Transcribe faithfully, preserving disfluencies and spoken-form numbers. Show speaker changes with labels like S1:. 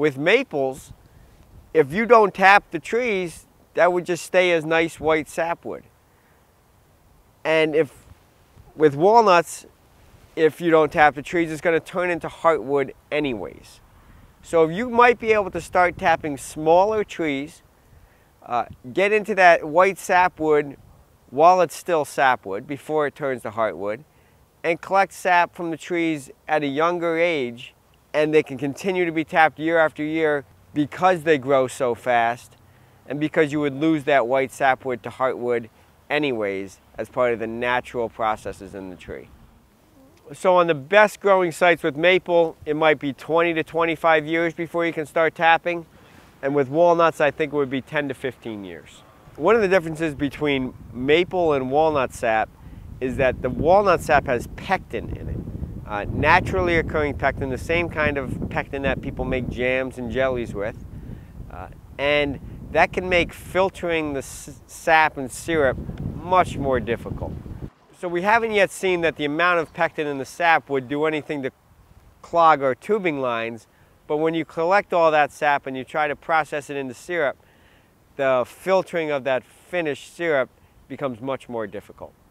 S1: with maples, if you don't tap the trees, that would just stay as nice white sapwood. And if with walnuts, if you don't tap the trees, it's going to turn into heartwood anyways. So you might be able to start tapping smaller trees, uh, get into that white sapwood while it's still sapwood before it turns to heartwood, and collect sap from the trees at a younger age, and they can continue to be tapped year after year because they grow so fast and because you would lose that white sapwood to heartwood anyways as part of the natural processes in the tree. So on the best growing sites with maple, it might be twenty to twenty-five years before you can start tapping. And with walnuts, I think it would be ten to fifteen years. One of the differences between maple and walnut sap is that the walnut sap has pectin in it. Uh, naturally occurring pectin, the same kind of pectin that people make jams and jellies with. Uh, and that can make filtering the sap and syrup much more difficult. So we haven't yet seen that the amount of pectin in the sap would do anything to clog our tubing lines, but when you collect all that sap and you try to process it into syrup, the filtering of that finished syrup becomes much more difficult.